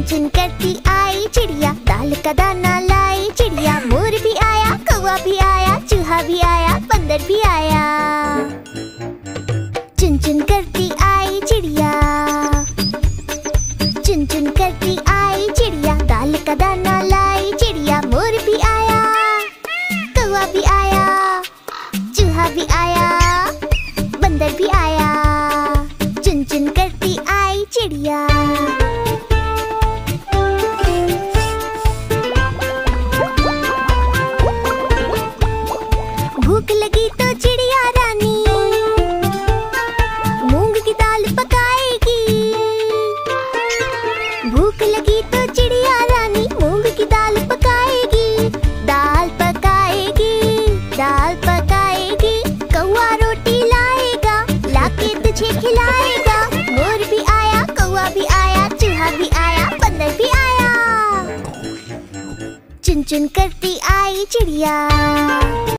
चुन करती आई चिड़िया, दाल का दाना लाई चिड़िया। मोर भी आया, कौवा भी आया, चूहा भी आया, बंदर भी आया। चुन चुन करती आई चिड़िया, चुन चुन करती आई चिड़िया, दाल का दाना लाई चिड़िया। मोर भी आया, कौवा भी आया, चूहा भी आया, बंदर भी आया। चुन चुन करती आई चिड़िया। भूख लगी तो चिड़िया रानी मूंग की दाल पकाएगी। भूख लगी तो चिड़िया रानी मूंग की दाल पकाएगी। दाल पकाएगी, दाल पकाएगी। कौवा रोटी लाएगा, लाके तुझे खिलाएगा। मोर भी आया, कौवा भी आया, चूहा भी आया, बंदर भी आया। चुन चुन करती आई चिड़िया।